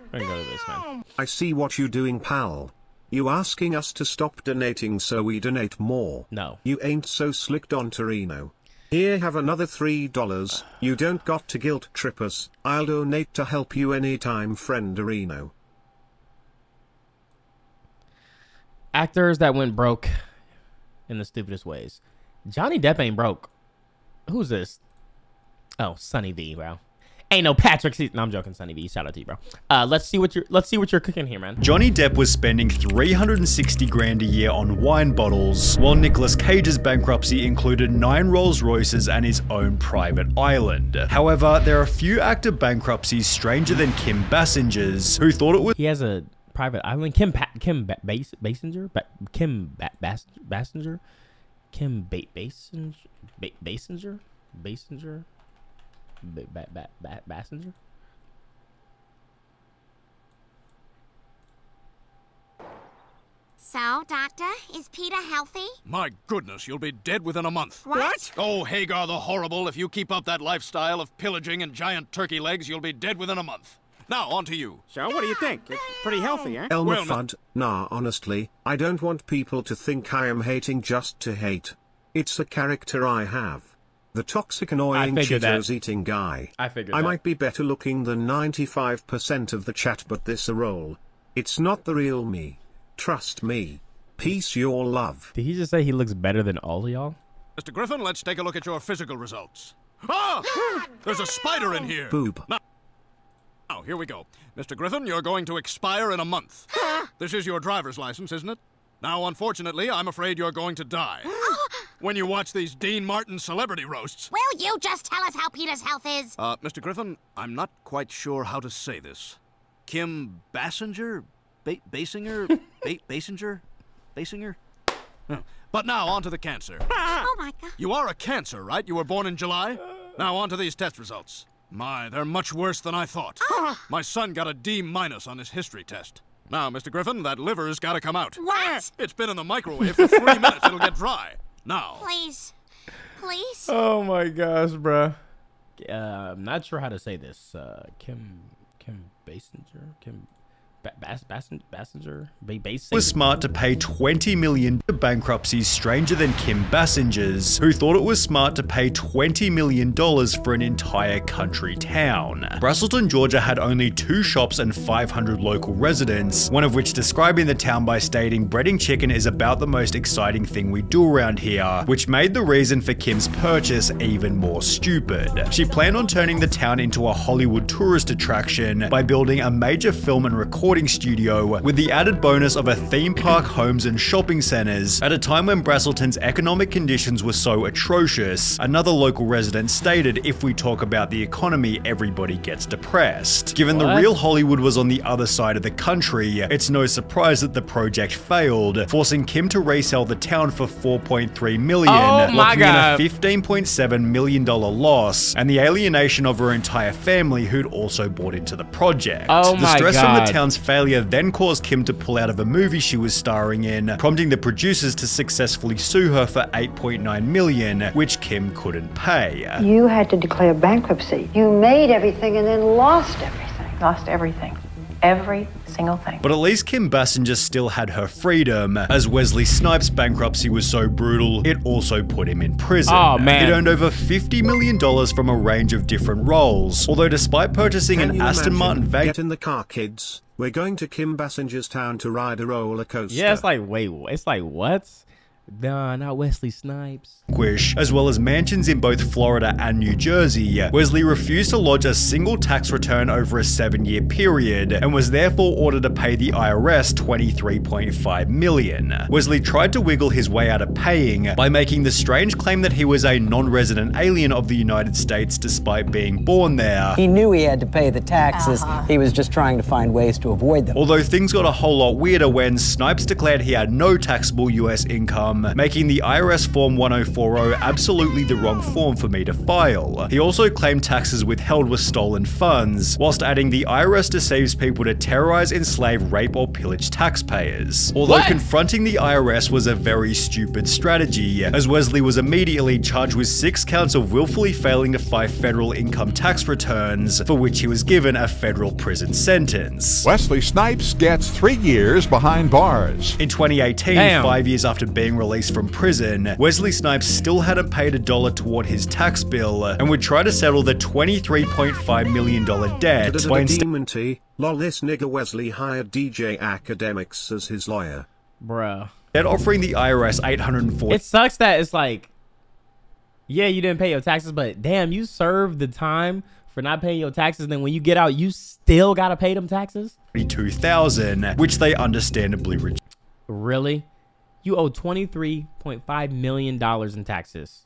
We're gonna go to this, man. I see what you doing, pal. You asking us to stop donating so we donate more. No. You ain't so slick, Don Torino. Here, have another $3. You don't got to guilt trip us. I'll donate to help you anytime, friend Dorino. Actors that went broke in the stupidest ways. Johnny Depp ain't broke. Who's this? Oh, Sonny V, bro. Ain't no Patrick. No, I'm joking, Sonny V. Shout out to you, bro. Let's see what you're cooking here, man. Johnny Depp was spending $360 grand a year on wine bottles, while Nicolas Cage's bankruptcy included 9 Rolls Royces and his own private island. However, there are few actor bankruptcies stranger than Kim Basinger's, who thought it was. He has a private island. Kim Basinger? Bassinger? So, Doctor, is Peter healthy? My goodness, you'll be dead within a month. What? Oh, Hagar the Horrible, if you keep up that lifestyle of pillaging and giant turkey legs, you'll be dead within a month. Now, on to you. So, what do you think? It's pretty healthy, eh? Elmer Well, Fudd, nah, honestly, I don't want people to think I am hating just to hate. It's a character I have. The toxic, annoying Cheetos-eating guy. I figured I that. might be better looking than 95% of the chat, but this a role. It's not the real me. Trust me. Peace, your love. Did he just say he looks better than all of y'all? Mr. Griffin, let's take a look at your physical results. Ah! There's a spider in here. Boob. Now, here we go. Mr. Griffin, you're going to expire in a month. This is your driver's license, isn't it? Now, unfortunately, I'm afraid you're going to die. When you watch these Dean Martin celebrity roasts. Will you just tell us how Peter's health is? Mr. Griffin, I'm not quite sure how to say this. Kim Basinger? Basinger? Basinger? Basinger? But now, on to the cancer. Oh, my God. You are a Cancer, right? You were born in July? Now, on to these test results. My, they're much worse than I thought. My son got a D- on his history test. Now, Mr. Griffin, that liver's got to come out. What? It's been in the microwave for 3 minutes. It'll get dry. Now. Please. Please? Oh my gosh, bruh. I'm not sure how to say this. Kim Basinger? Bassinger? Was smart to pay $20 million to bankruptcies stranger than Kim Basinger's, who thought it was smart to pay $20 million for an entire country town. Braselton, Georgia had only 2 shops and 500 local residents, one of which describing the town by stating breading chicken is about the most exciting thing we do around here, which made the reason for Kim's purchase even more stupid. She planned on turning the town into a Hollywood tourist attraction by building a major film and recording studio with the added bonus of a theme park, homes and shopping centers at a time when Braselton's economic conditions were so atrocious. Another local resident stated, if we talk about the economy, everybody gets depressed. Given the real Hollywood was on the other side of the country, it's no surprise that the project failed, forcing Kim to resell the town for $4.3 million, locking in a $15.7 million loss and the alienation of her entire family who'd also bought into the project. The stress from the town's failure then caused Kim to pull out of a movie she was starring in, prompting the producers to successfully sue her for $8.9 million, which Kim couldn't pay. You had to declare bankruptcy. You made everything and then lost everything. Lost everything. Every single thing. But at least Kim Basinger still had her freedom, as Wesley Snipes' bankruptcy was so brutal, it also put him in prison. Oh, man. It earned over $50 million from a range of different roles, although despite purchasing an Aston Martin Vega— Get in the car, kids. We're going to Kim Basinger's town to ride a roller coaster. Yeah, it's like, wait, it's like, what? Nah, not Wesley Snipes. As well as mansions in both Florida and New Jersey, Wesley refused to lodge a single tax return over a 7-year period and was therefore ordered to pay the IRS $23.5 million. Wesley tried to wiggle his way out of paying by making the strange claim that he was a non-resident alien of the United States despite being born there. He knew he had to pay the taxes. He was just trying to find ways to avoid them. Although things got a whole lot weirder when Snipes declared he had no taxable US income income, making the IRS Form 1040 absolutely the wrong form for me to file. He also claimed taxes withheld were stolen funds, whilst adding the IRS deceives people to terrorize, enslave, rape, or pillage taxpayers. Although confronting the IRS was a very stupid strategy, as Wesley was immediately charged with 6 counts of willfully failing to file federal income tax returns, for which he was given a federal prison sentence. Wesley Snipes gets 3 years behind bars. In 2018, 5 years after being released from prison, Wesley Snipes still hadn't paid $1 toward his tax bill and would try to settle the $23.5 million debt by instead lol, this nigga Wesley hired DJ Academics as his lawyer. Bruh. offering the IRS $840. It sucks that it's like, yeah, you didn't pay your taxes, but damn, you served the time for not paying your taxes, and then when you get out, you still gotta pay them taxes? $22,000, which they understandably rejected. Really? You owe $23.5 million in taxes.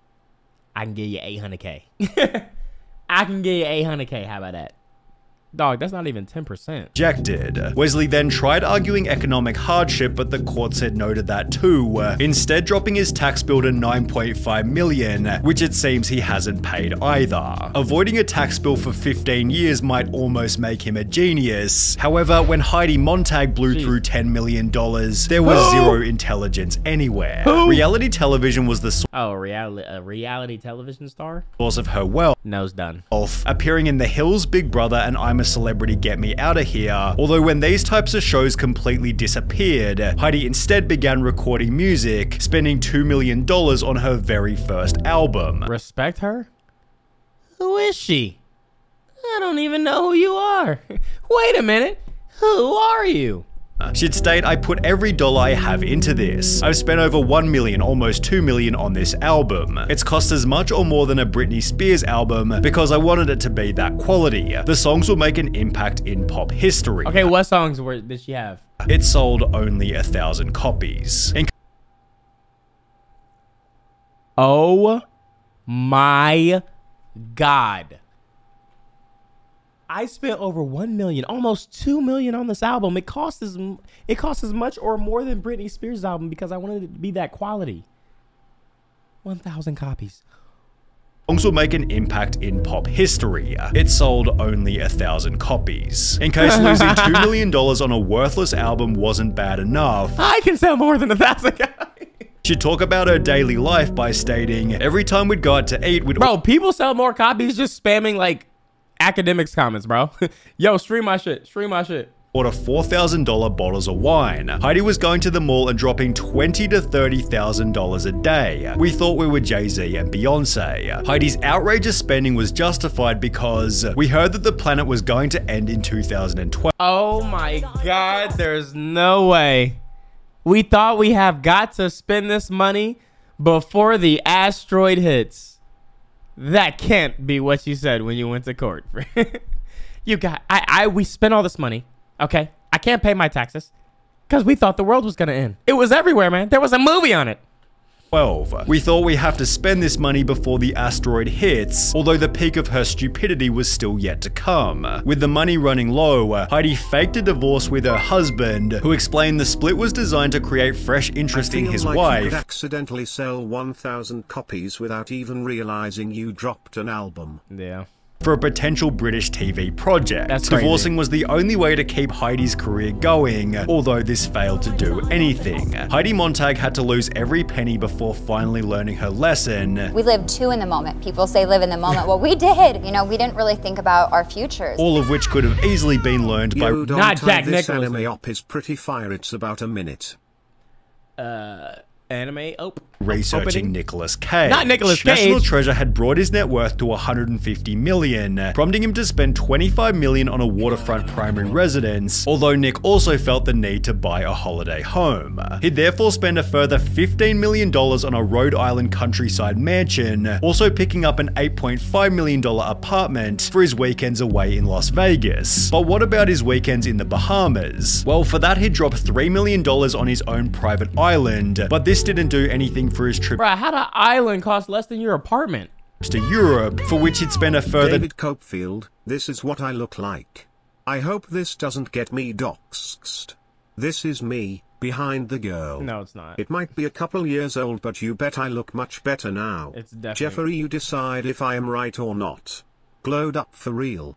I can give you $800K. I can give you $800K. How about that? Dog, that's not even 10%. Rejected. Wesley then tried arguing economic hardship, but the court said no to that too, instead dropping his tax bill to $9.5 million, which it seems he hasn't paid either. Avoiding a tax bill for 15 years might almost make him a genius. However, when Heidi Montag blew through $10 million, there was zero intelligence anywhere. Reality television was the reality television star? Source of her wealth. Nose done. Appearing in The Hills, Big Brother, and I'm a Celebrity, Get Me Outta Here. Although when these types of shows completely disappeared, Heidi instead began recording music, spending $2 million on her very first album. Respect her? Who is she? I don't even know who you are. Wait a minute. Who are you? She'd state, I put every dollar I have into this. I've spent over $1 million, almost $2 million on this album. It's cost as much or more than a Britney Spears album because I wanted it to be that quality. The songs will make an impact in pop history. Okay, what songs did she have? It sold only 1,000 copies. Oh my God. I spent over $1 million, almost $2 million on this album. It cost as much or more than Britney Spears' album because I wanted it to be that quality. 1,000 copies. Songs will make an impact in pop history. It sold only 1,000 copies. In case losing $2 million on a worthless album wasn't bad enough, I can sell more than 1,000 copies. She'd talk about her daily life by stating, every time we'd go out to eat, Bro, people sell more copies just spamming like academics comments, bro. Yo, stream my shit. Stream my shit. Order $4,000 bottles of wine. Heidi was going to the mall and dropping $20,000 to $30,000 a day. We thought we were Jay-Z and Beyonce. Heidi's outrageous spending was justified because we heard that the planet was going to end in 2012. Oh my God, there's no way. We thought we have got to spend this money before the asteroid hits. That can't be what you said when you went to court. We spent all this money. Okay, I can't pay my taxes because we thought the world was gonna end. It was everywhere, man. There was a movie on it. 12. We thought we have to spend this money before the asteroid hits, although the peak of her stupidity was still yet to come. With the money running low, Heidi faked a divorce with her husband, who explained the split was designed to create fresh interest in his wife. You could accidentally sell 1,000 copies without even realizing you dropped an album. Yeah. For a potential British TV project. That's Divorcing was the only way to keep Heidi's career going, although this failed to do anything. Heidi Montag had to lose every penny before finally learning her lesson. We live too in the moment. People say live in the moment. Well, we did. You know, we didn't really think about our futures. All of which could have easily been learned by not Jack Nicholson. This anime op is pretty fire. It's about a minute. Anime researching Nicolas Cage. Not Nicolas Cage. National Treasure had brought his net worth to $150 million, prompting him to spend $25 million on a waterfront primary residence, although Nick also felt the need to buy a holiday home. He'd therefore spend a further $15 million on a Rhode Island countryside mansion, also picking up an $8.5 million apartment for his weekends away in Las Vegas. But what about his weekends in the Bahamas? Well, for that he'd drop $3 million on his own private island, but this didn't do anything for his trip. Bruh, how'd an island cost less than your apartment? To Europe, for which he'd spend a further David Copefield, this is what I look like. I hope this doesn't get me doxxed. This is me, behind the girl. No, it's not. It might be a couple years old, but you bet I look much better now. It's definitely. Jeffrey, you decide if I am right or not. Glowed up for real.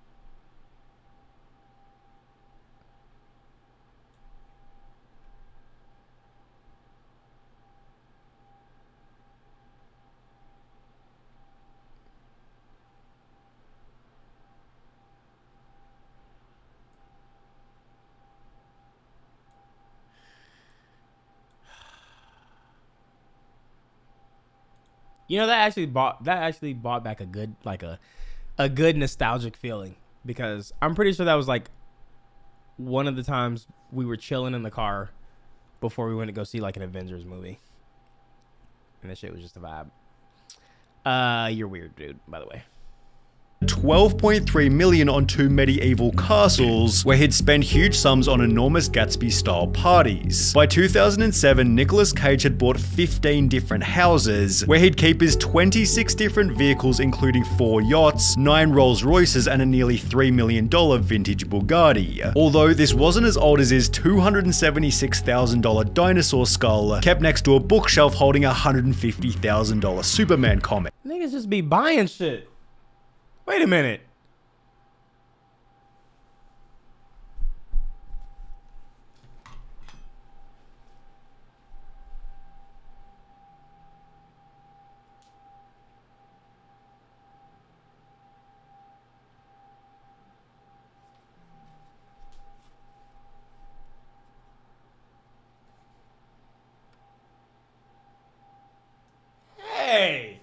You know, that actually brought back a good, like a good nostalgic feeling, because I'm pretty sure that was like one of the times we were chilling in the car before we went to go see like an Avengers movie, and that shit was just a vibe. You're weird, dude, by the way. $12.3 million on 2 medieval castles, where he'd spend huge sums on enormous Gatsby-style parties. By 2007, Nicolas Cage had bought 15 different houses, where he'd keep his 26 different vehicles, including 4 yachts, 9 Rolls Royces, and a nearly $3 million vintage Bugatti. Although this wasn't as old as his $276,000 dinosaur skull, kept next to a bookshelf holding a $150,000 Superman comic. Niggas just be buying shit. Wait a minute. Hey.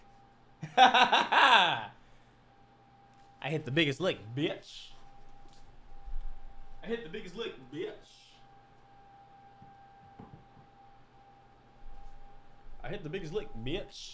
I hit the biggest lick, bitch. I hit the biggest lick, bitch. I hit the biggest lick, bitch.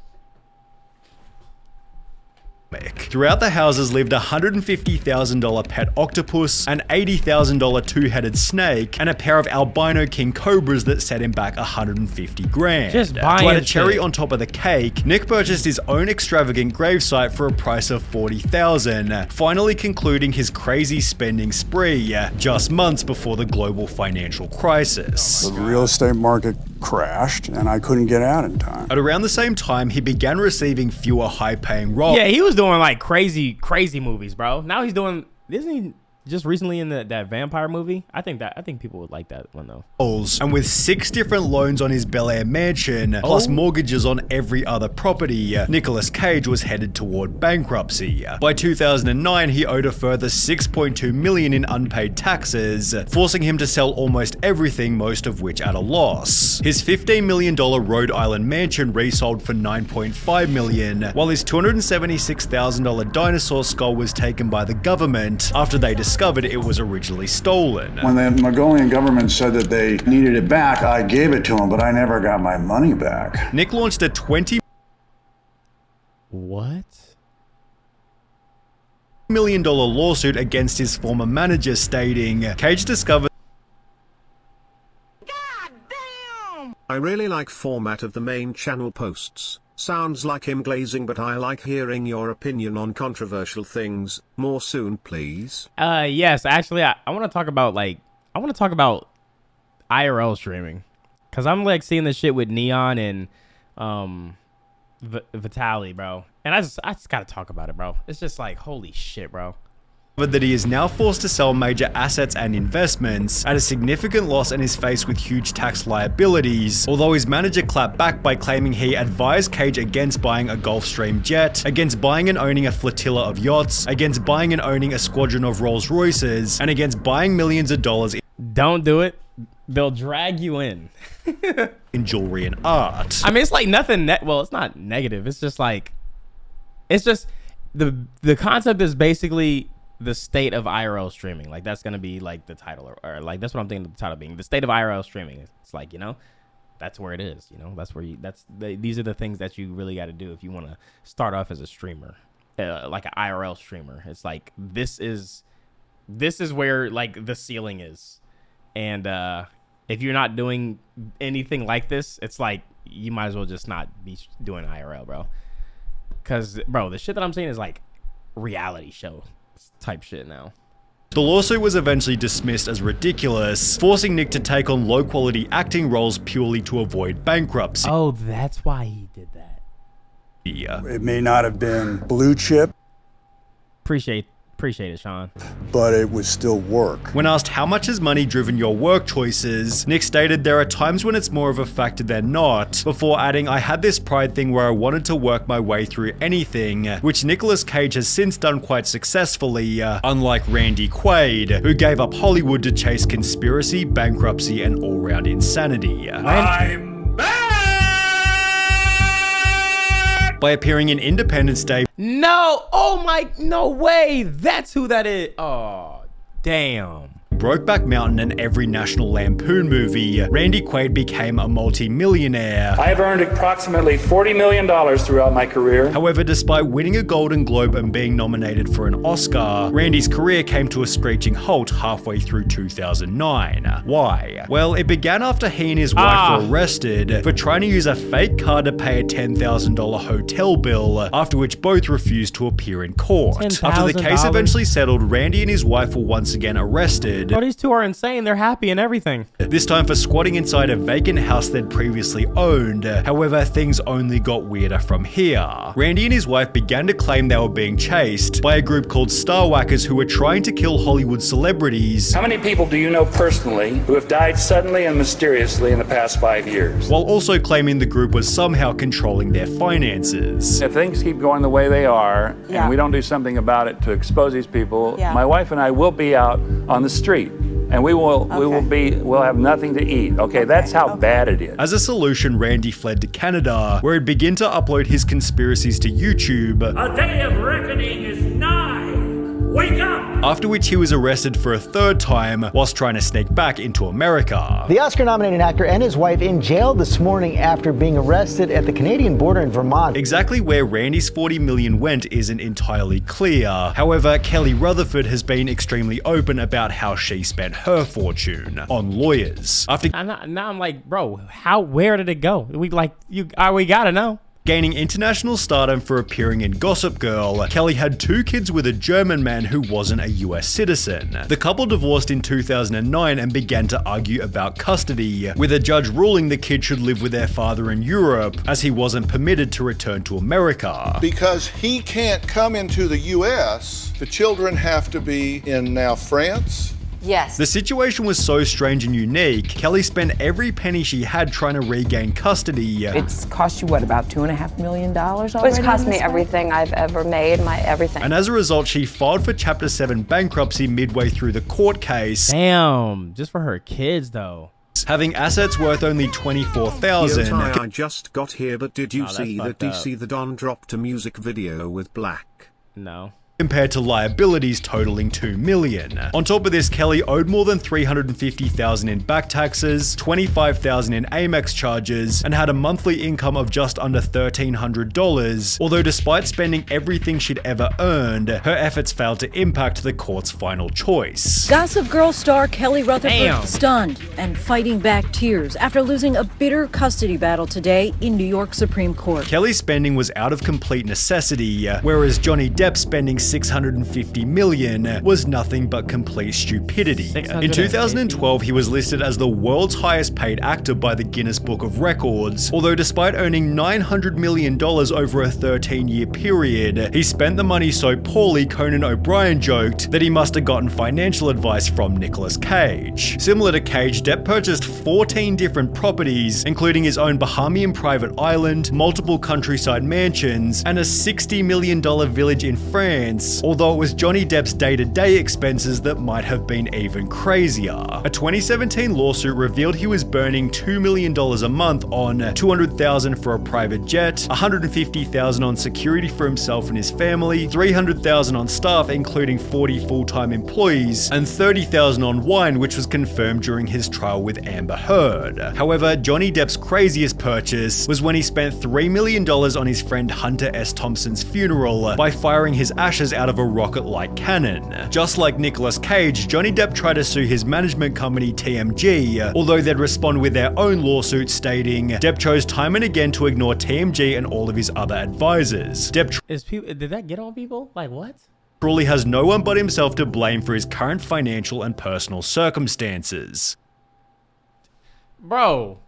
Throughout the houses lived a $150,000 pet octopus, an $80,000 two-headed snake, and a pair of albino king cobras that set him back $150,000. Just buying to add a cherry shit on top of the cake, Nick purchased his own extravagant gravesite for a price of $40,000, finally concluding his crazy spending spree just months before the global financial crisis. The real estate market crashed, and I couldn't get out in time. At around the same time, he began receiving fewer high-paying roles. Yeah, he was doing like crazy movies, bro. Now he's doing, isn't he just recently in that vampire movie? I think people would like that one though. And with 6 different loans on his Bel Air mansion, plus mortgages on every other property, Nicolas Cage was headed toward bankruptcy. By 2009, he owed a further $6.2 million in unpaid taxes, forcing him to sell almost everything, most of which at a loss. His $15 million Rhode Island mansion resold for $9.5 million, while his $276,000 dinosaur skull was taken by the government after they discovered it was originally stolen. When the Mongolian government said that they needed it back, I gave it to them, but I never got my money back. Nick launched a $20 million lawsuit against his former manager, stating, Cage discovered I really like format of the main channel posts. Sounds like him glazing, but I like hearing your opinion on controversial things. More soon, please. Yes, actually, I want to talk about IRL streaming, cause I'm like seeing this shit with Neon and Vitaly, bro, and I just gotta talk about it, bro. It's just like, holy shit, bro. That he is now forced to sell major assets and investments at a significant loss and is faced with huge tax liabilities, although his manager clapped back by claiming he advised Cage against buying a Gulfstream jet, against buying and owning a flotilla of yachts, against buying and owning a squadron of Rolls Royces, and against buying millions of dollars Don't do it. They'll drag you in. in jewelry and art. I mean, it's like nothing, well, it's not negative. It's just like, it's just, the concept is basically the state of IRL streaming. Like, that's gonna be like the title, or like that's what I'm thinking of the title being, the state of IRL streaming. It's like, you know, that's where it is, you know, that's where you, these are the things that you really got to do if you want to start off as a streamer, like an IRL streamer. It's like, this is where like the ceiling is. And if you're not doing anything like this, it's like, you might as well just not be doing IRL, bro. Cause bro, the shit that I'm saying is like reality show type shit now. The lawsuit was eventually dismissed as ridiculous, forcing Nick to take on low-quality acting roles purely to avoid bankruptcy. Oh, that's why he did that. Yeah. It may not have been blue chip, Appreciate it, Sean. but it would still work. When asked how much has money driven your work choices, Nick stated there are times when it's more of a factor than not, before adding, I had this pride thing where I wanted to work my way through anything, which Nicolas Cage has since done quite successfully, unlike Randy Quaid, who gave up Hollywood to chase conspiracy, bankruptcy, and all-round insanity. I'm back! By appearing in Independence Day. No! Oh my, no way! That's who that is! Oh, damn. Brokeback Mountain and every National Lampoon movie, Randy Quaid became a multi-millionaire. I have earned approximately $40 million throughout my career. However, despite winning a Golden Globe and being nominated for an Oscar, Randy's career came to a screeching halt halfway through 2009. Why? Well, it began after he and his wife were arrested for trying to use a fake card to pay a $10,000 hotel bill, after which both refused to appear in court. After the case eventually settled, Randy and his wife were once again arrested. Bro, these two are insane. They're happy and everything. This time for squatting inside a vacant house they'd previously owned. However, things only got weirder from here. Randy and his wife began to claim they were being chased by a group called Starwhackers who were trying to kill Hollywood celebrities. How many people do you know personally who have died suddenly and mysteriously in the past 5 years? While also claiming the group was somehow controlling their finances. If things keep going the way they are, and we don't do something about it to expose these people, my wife and I will be out on the street. And we'll have nothing to eat. Okay, that's how bad it is. As a solution, Randy fled to Canada, where he'd begin to upload his conspiracies to YouTube. A day of reckoning is nigh. Wake up! After which he was arrested for a third time whilst trying to sneak back into America. The Oscar-nominated actor and his wife in jail this morning after being arrested at the Canadian border in Vermont. Exactly where Randy's $40 million went isn't entirely clear. However, Kelly Rutherford has been extremely open about how she spent her fortune on lawyers. After now I'm like, bro, where did it go? We gotta know. Gaining international stardom for appearing in Gossip Girl, Kelly had 2 kids with a German man who wasn't a US citizen. The couple divorced in 2009 and began to argue about custody, with a judge ruling the kid should live with their father in Europe, as he wasn't permitted to return to America. Because he can't come into the US, the children have to be in now France. Yes. The situation was so strange and unique, Kelly spent every penny she had trying to regain custody. It's cost you, what, about $2.5 million already? It's cost me everything I've ever made, everything. And as a result, she filed for Chapter 7 bankruptcy midway through the court case. Damn, just for her kids, though. Having assets worth only $24,000. I just got here, but did you see that DC the Don dropped a music video with Black? No. Compared to liabilities totaling $2 million. On top of this, Kelly owed more than $350,000 in back taxes, $25,000 in Amex charges, and had a monthly income of just under $1,300, although despite spending everything she'd ever earned, her efforts failed to impact the court's final choice. Gossip Girl star Kelly Rutherford stunned and fighting back tears after losing a bitter custody battle today in New York Supreme Court. Kelly's spending was out of complete necessity, whereas Johnny Depp spending $650 million was nothing but complete stupidity. In 2012, he was listed as the world's highest paid actor by the Guinness Book of Records, although despite earning $900 million over a 13-year period, he spent the money so poorly Conan O'Brien joked that he must have gotten financial advice from Nicolas Cage. Similar to Cage, Depp purchased 14 different properties, including his own Bahamian private island, multiple countryside mansions, and a $60 million village in France, although it was Johnny Depp's day-to-day expenses that might have been even crazier. A 2017 lawsuit revealed he was burning $2 million a month on $200,000 for a private jet, $150,000 on security for himself and his family, $300,000 on staff including 40 full-time employees, and $30,000 on wine, which was confirmed during his trial with Amber Heard. However, Johnny Depp's craziest purchase was when he spent $3 million on his friend Hunter S. Thompson's funeral by firing his ashes out of a rocket-like cannon. Just like Nicolas Cage, Johnny Depp tried to sue his management company TMG, although they'd respond with their own lawsuit stating Depp chose time and again to ignore TMG and all of his other advisors. Did that get on people? Like what? Crawley has no one but himself to blame for his current financial and personal circumstances. Bro.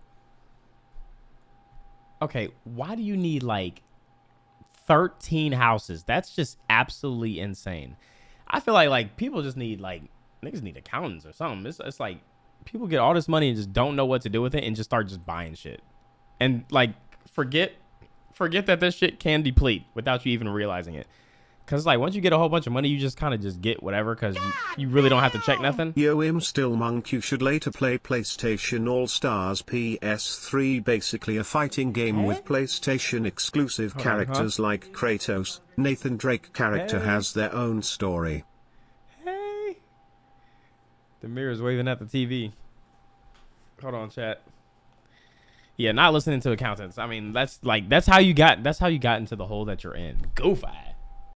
Okay, why do you need like 13 houses? That's just absolutely insane. I feel like people just need like niggas need accountants or something. It's like people get all this money and just don't know what to do with it and just start just buying shit. And like forget that this shit can deplete without you even realizing it. Cause like once you get a whole bunch of money, you just kind of just get whatever because you really don't have to check nothing. Yo, I'm still monk. You should later play PlayStation All Stars PS3, basically a fighting game with PlayStation exclusive characters like Kratos. Nathan Drake character has their own story. Hey, the mirror's waving at the TV. Hold on, chat. Yeah, not listening to accountants. I mean, that's how you got into the hole that you're in. Go fast.